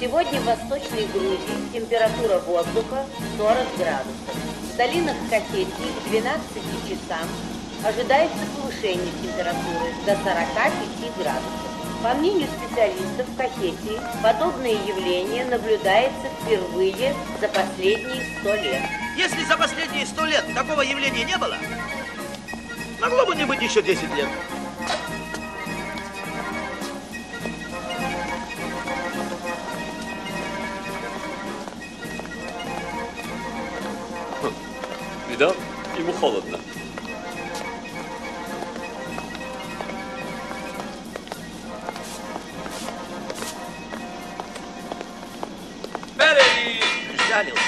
Сегодня в Восточной Грузии температура воздуха 40 градусов. В долинах Кахетии к 12 часам ожидается повышение температуры до 45 градусов. По мнению специалистов в Кахетии, подобное явление наблюдается впервые за последние 100 лет. Если за последние 100 лет такого явления не было, могло бы не быть еще 10 лет. Видал? Ему холодно. Жалился.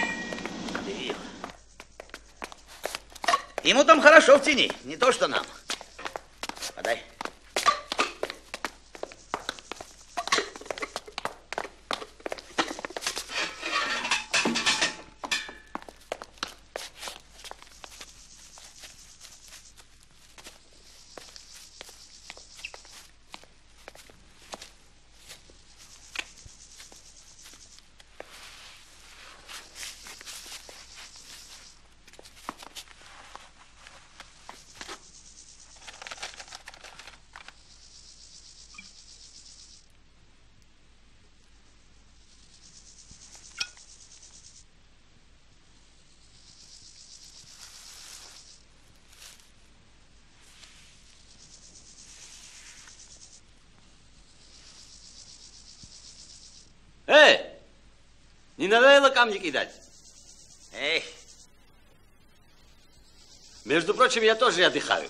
Ему там хорошо в тени, не то что нам. Подай. Эй! Не надоело камни кидать? Эй! Между прочим, я тоже отдыхаю.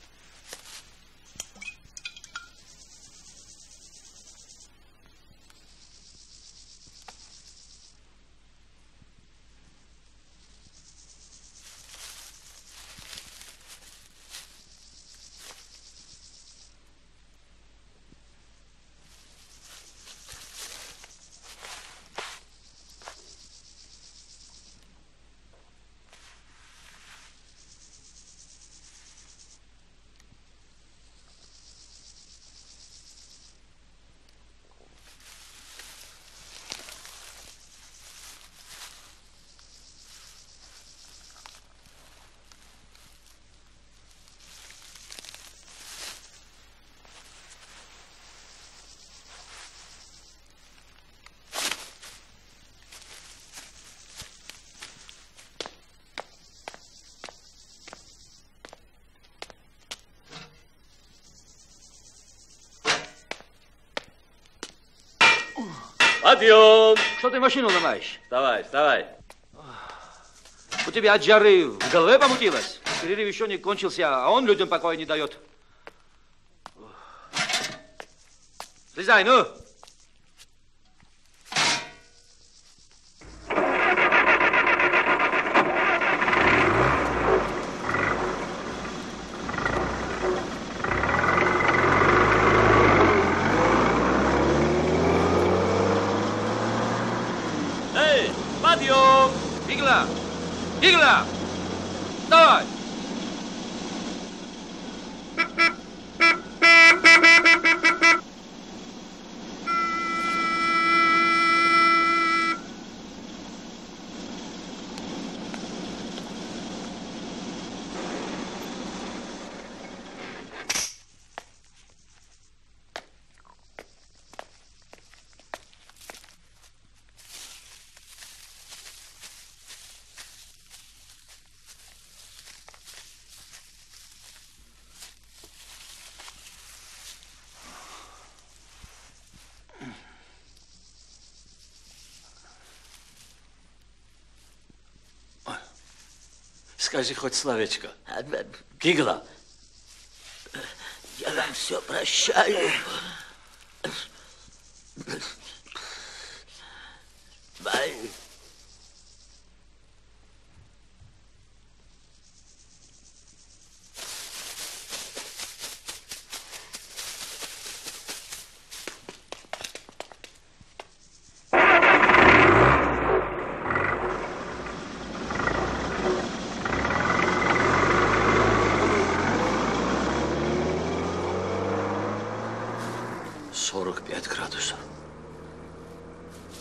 Подъем! Что ты машину ломаешь? Вставай, вставай. У тебя от жары в голове помутилось? Перерыв еще не кончился, а он людям покоя не дает. Слезай, ну! Подъем! Игла! Игла! Давай! Скажи хоть словечко. Гигла. Я вам все прощаю. Бай.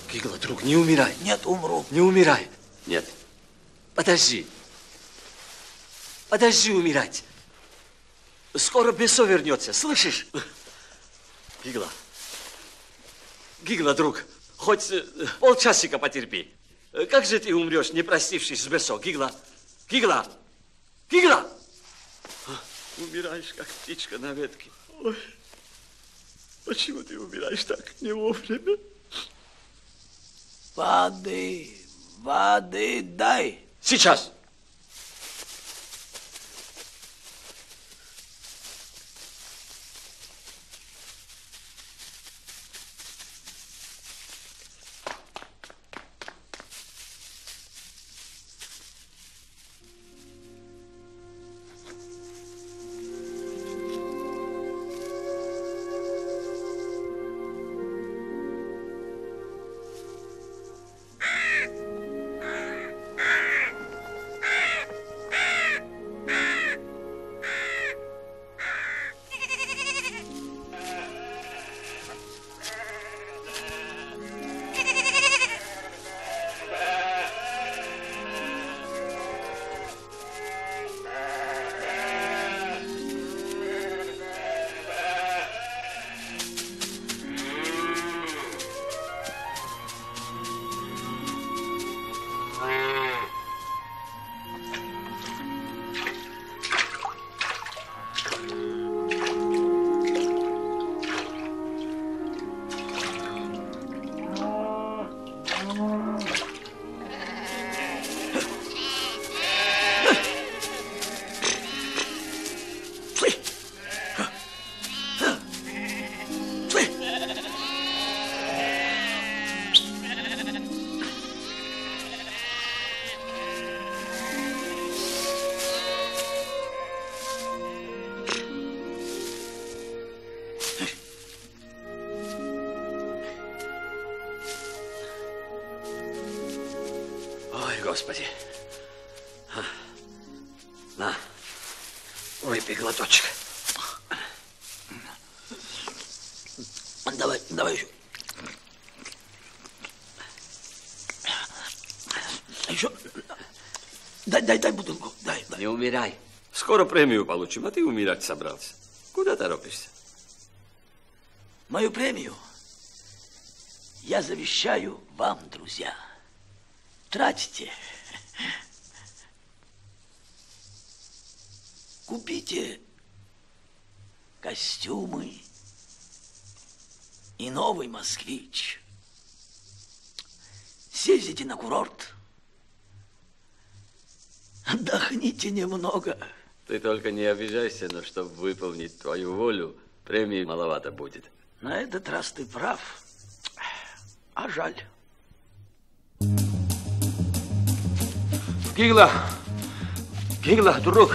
Гигла, друг, не умирай. Нет, умру. Не умирай. Нет. Подожди. Подожди умирать. Скоро Бесо вернется, слышишь? Гигла. Гигла, друг, хоть полчасика потерпи. Как же ты умрешь, не простившись с Бесо, Гигла? Гигла! Гигла! Умираешь, как птичка на ветке. Ой, почему ты умираешь так не вовремя? Воды дай. Сейчас! Господи. На, выпей глоточек. Давай еще. Еще. Дай бутылку. Дай. Не умирай. Скоро премию получим, а ты умирать собрался. Куда торопишься? Мою премию я завещаю вам, друзья. Тратите. Купите костюмы и новый москвич. Съездите на курорт. Отдохните немного. Ты только не обижайся, но чтобы выполнить твою волю, премии маловато будет. На этот раз ты прав. А жаль. Гигла, друг.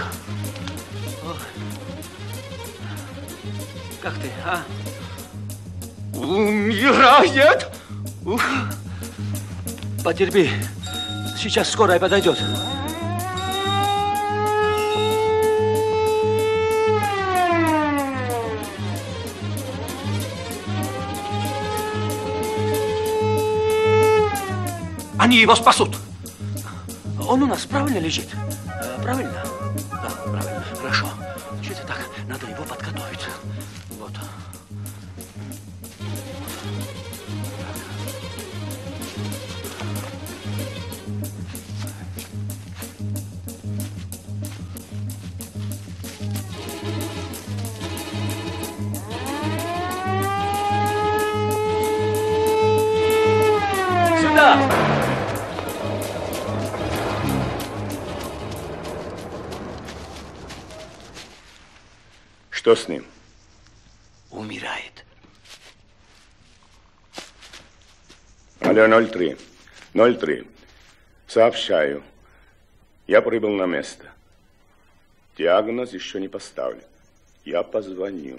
Как ты, а? Умирает? Ух. Потерпи, сейчас скорая подойдет. Они его спасут. Он у нас правильно лежит? Правильно? Да, правильно. Хорошо. Значит, так, надо его подготовить. Вот. Сюда! Что с ним? Умирает. Алло, 03. 03. Сообщаю. Я прибыл на место. Диагноз еще не поставлен. Я позвоню.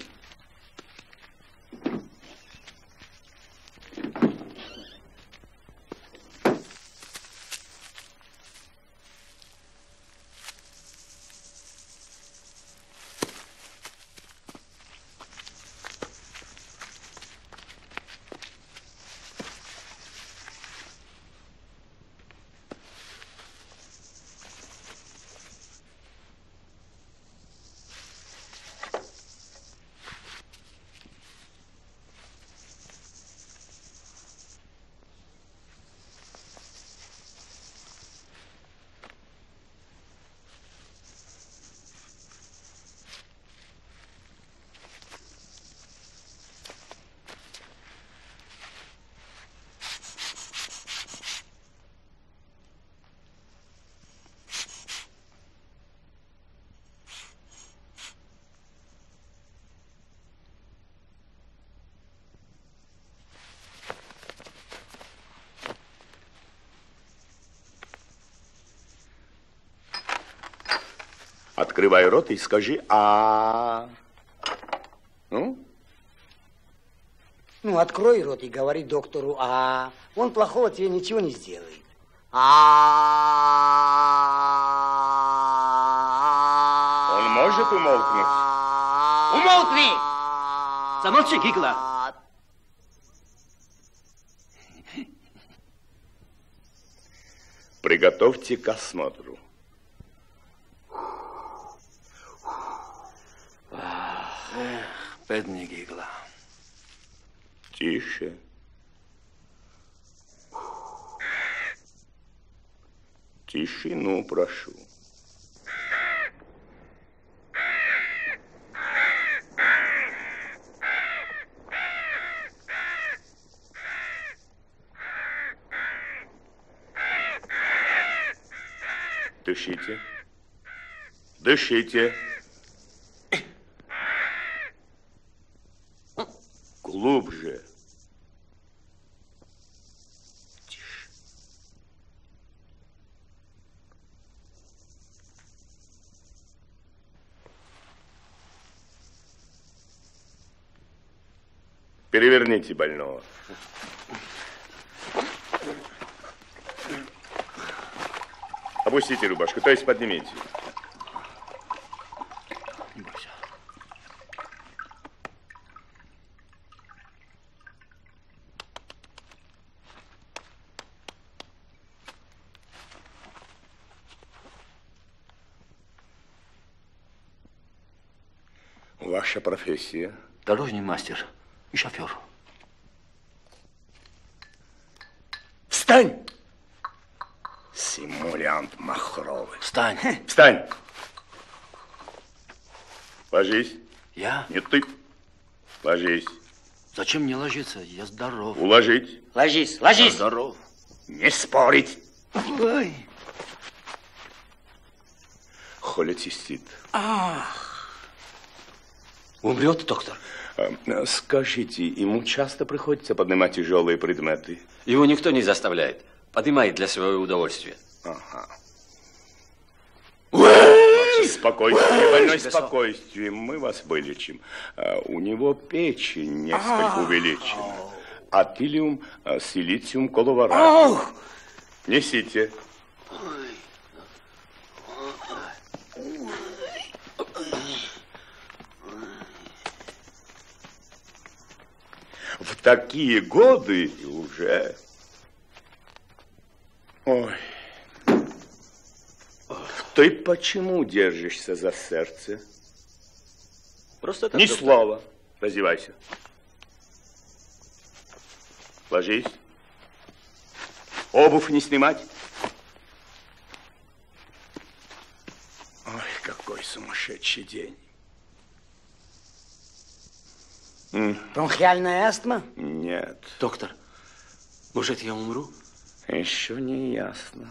Открывай рот и скажи «а». Ну? Ну, открой рот и говори доктору «а». Он плохого тебе ничего не сделает. Он может умолкнуть? Умолкни! Замолчи, Гигла. Приготовьте к осмотру. Бедный Гигла. Тише. Тишину прошу. Дышите. Дышите. Глубже. Тише. Переверните больного. Опустите рубашку, то есть поднимите. Не бойся. Ваша профессия? Дорожный мастер и шофер. Встань! Симулянт махровый. Встань. Встань! Ложись. Я? Нет, ты. Ложись. Зачем мне ложиться? Я здоров. Уложить. Ложись, Я ложись. здоров. Не спорить. Ой. Холецистит. Умрет, доктор? Скажите, ему часто приходится поднимать тяжелые предметы? Его никто не заставляет. Поднимает для своего удовольствия. Ага. Спокойствие, больной, спокойствие. Мы вас вылечим. У него печень несколько увеличена. Атилиум, силициум, коловарат. Несите. В такие годы уже... Ой. Ты почему держишься за сердце? Просто так, Ни доктор. слова. Раздевайся. Ложись. Обувь не снимать. Ой, какой сумасшедший день. Бронхиальная астма? Нет, Доктор, может, я умру? еще не ясно.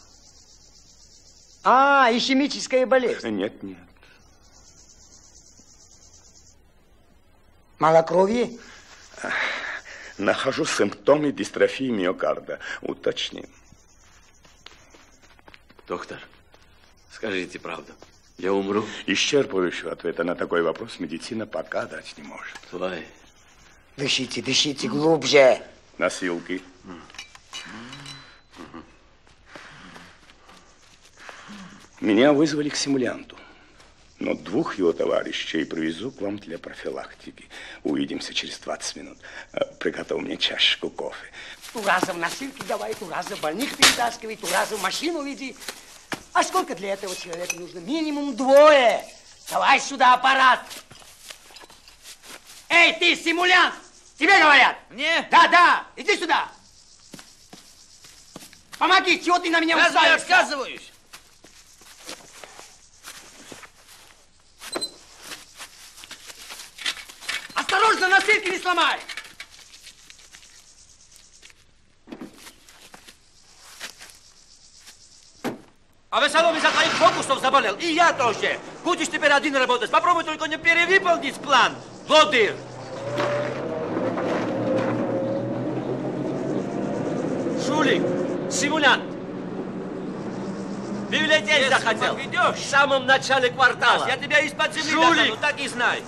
Ишемическая болезнь. Нет, нет. Малокровие? Нахожу симптомы дистрофии миокарда. Уточним. Доктор, скажите правду. Я умру? Исчерпывающего ответа на такой вопрос медицина пока дать не может. Ой. Дышите, дышите глубже. Носилки. Меня вызвали к симулянту, но двух его товарищей привезу к вам для профилактики. Увидимся через 20 минут. Приготовь мне чашечку кофе. Тураза в носилки давай, Тураза больных перетаскивай, Тураза в машину веди. А сколько для этого человека нужно? Минимум 2. Давай сюда аппарат. Эй, ты, симулянт! Тебе говорят! Мне? Да, иди сюда. Помоги, чего ты на меня Разве я уставишься? отказываюсь? Осторожно, носилки не сломай! А Весолов из-за твоих фокусов заболел. И я тоже. Будешь теперь один работать. Попробуй только не перевыполнить план. Лодырь. Шулик. Симулянт. Библиотеки захотел. Ведешь? В самом начале квартала. Я тебя из-под земли Жулик! достану, так и знай.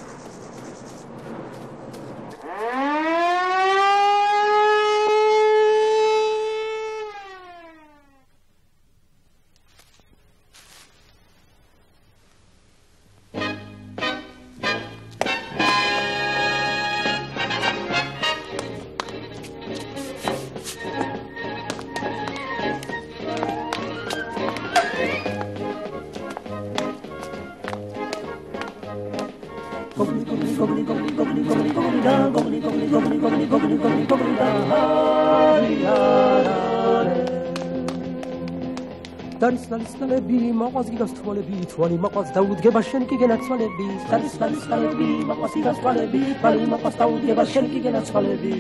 Darislalistalebi, maqasigas twalebi, twali maqas Daud gebashen ki genat swalebi. Darislalistalebi, maqasigas twalebi, twali maqas Daud gebashen ki genat swalebi.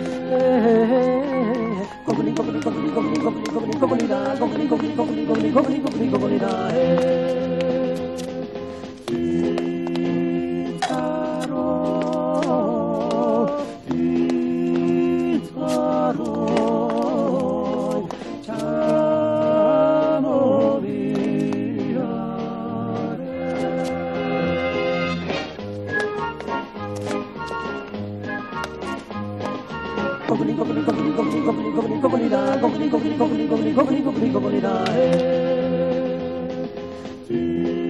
Gogli gogli gogli gogli gogli gogli gogli da, gogli gogli gogli gogli gogli gogli gogli da. Gogli gogli gogli gogli gogli gogli gogli da.